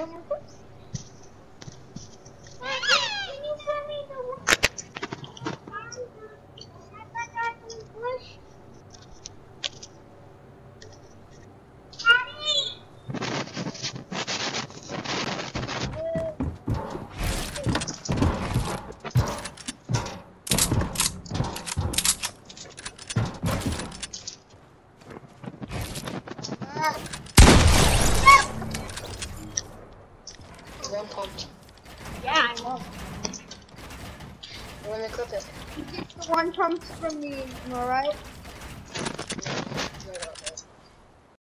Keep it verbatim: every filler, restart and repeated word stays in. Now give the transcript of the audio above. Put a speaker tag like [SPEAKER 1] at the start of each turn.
[SPEAKER 1] no more clips? Can you send me the one? English?
[SPEAKER 2] One pumped.
[SPEAKER 1] Yeah, I know.
[SPEAKER 2] Let me clip it.
[SPEAKER 1] He gets the one pumps from me, am I right?